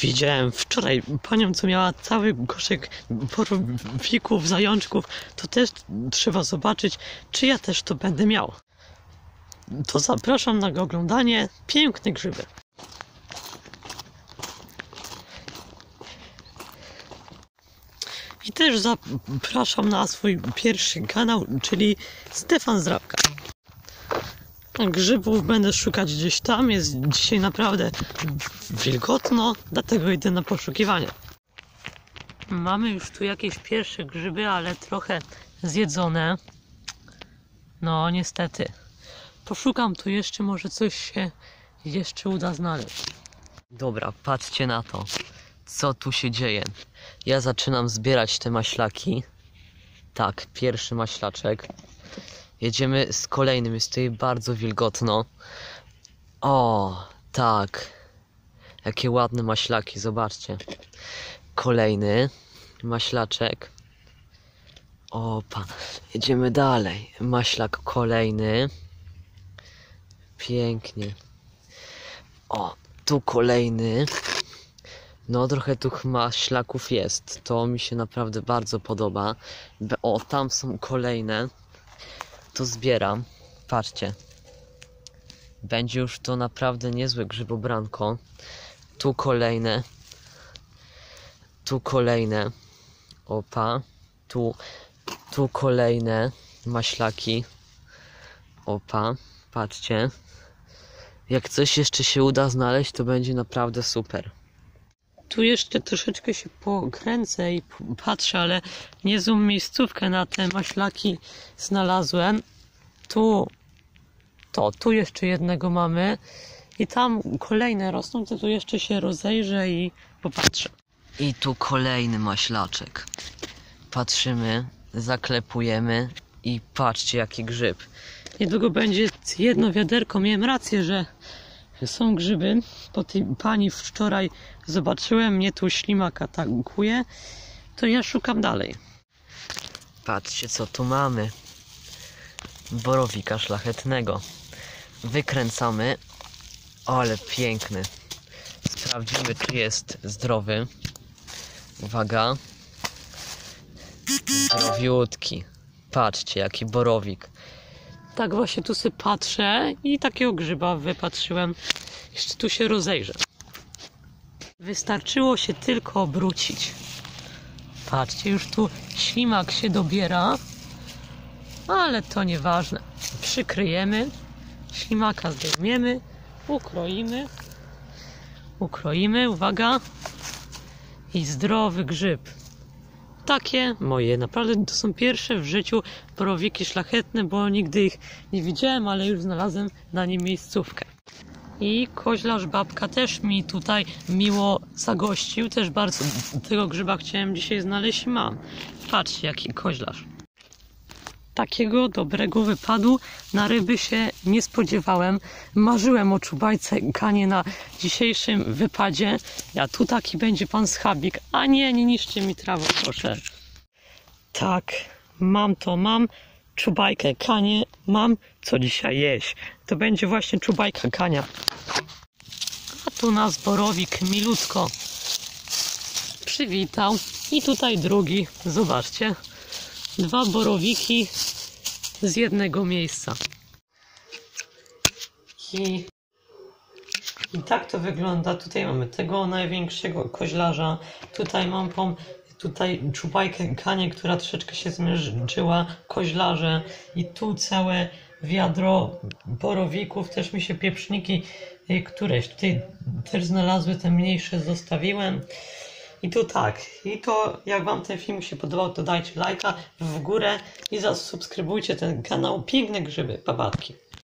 Widziałem wczoraj panią, co miała cały koszyk borowików, zajączków. To też trzeba zobaczyć, czy ja też to będę miał. To zapraszam na oglądanie. Piękne grzyby. I też zapraszam na swój pierwszy kanał, czyli Stefan Zdrabka. Grzybów będę szukać gdzieś tam. Jest dzisiaj naprawdę wilgotno, dlatego idę na poszukiwanie. Mamy już tu jakieś pierwsze grzyby, ale trochę zjedzone. No niestety. Poszukam tu jeszcze, może coś się jeszcze uda znaleźć. Dobra, patrzcie na to. Co tu się dzieje? Ja zaczynam zbierać te maślaki. Tak, pierwszy maślaczek. Jedziemy z kolejnym, jest tutaj bardzo wilgotno. O, tak. Jakie ładne maślaki, zobaczcie. Kolejny maślaczek. Opa, jedziemy dalej. Maślak kolejny. Pięknie. O, tu kolejny. No, trochę tu maślaków jest. To mi się naprawdę bardzo podoba. O, tam są kolejne. To zbieram. Patrzcie. Będzie już to naprawdę niezłe grzybobranko. Tu kolejne. Tu kolejne. Opa. Tu kolejne maślaki. Opa. Patrzcie. Jak coś jeszcze się uda znaleźć, to będzie naprawdę super. Tu jeszcze troszeczkę się pokręcę i patrzę, ale niezłą miejscówkę na te maślaki znalazłem. Tu jeszcze jednego mamy. I tam kolejne rosną, to tu jeszcze się rozejrzę i popatrzę. I tu kolejny maślaczek. Patrzymy, zaklepujemy i patrzcie jaki grzyb. Niedługo będzie jedno wiaderko. Miałem rację, że są grzyby. Po tej pani wczoraj zobaczyłem, mnie tu ślimak atakuje, to ja szukam dalej. Patrzcie co tu mamy. Borowika szlachetnego. Wykręcamy. Ale piękny. Sprawdzimy, czy jest zdrowy. Uwaga. Zdrowiutki. Patrzcie, jaki borowik. Tak właśnie tu sobie patrzę i takiego grzyba wypatrzyłem. Jeszcze tu się rozejrzę. Wystarczyło się tylko obrócić. Patrzcie, już tu ślimak się dobiera. Ale to nieważne. Przykryjemy. Ślimaka zdejmiemy. Ukroimy, uwaga. I zdrowy grzyb. Takie moje, naprawdę to są pierwsze w życiu borowiki szlachetne, bo nigdy ich nie widziałem, ale już znalazłem na nie miejscówkę. I koźlarz babka też mi tutaj miło zagościł, też bardzo tego grzyba chciałem dzisiaj znaleźć i mam. Patrzcie jaki koźlarz. Takiego dobrego wypadu na ryby się nie spodziewałem. Marzyłem o czubajce kanie na dzisiejszym wypadzie. A tu taki będzie pan schabik. A nie niszczy mi trawę, proszę. Tak, mam czubajkę kanie, mam co dzisiaj jeść. To będzie właśnie czubajka kania. A tu nas borowik milutko przywitał. I tutaj drugi, zobaczcie. 2 borowiki z jednego miejsca. I tak to wygląda. Tutaj mamy tego największego koźlarza. Tutaj mam czubajkę kanie, która troszeczkę się zmęczyła. Koźlarze. I tu całe wiadro borowików. Też mi się pieprzniki któreś tutaj też znalazły. Te mniejsze zostawiłem. I tu tak, i to jak wam ten film się podobał, to dajcie lajka w górę i zasubskrybujcie ten kanał. Piękne grzyby, papatki.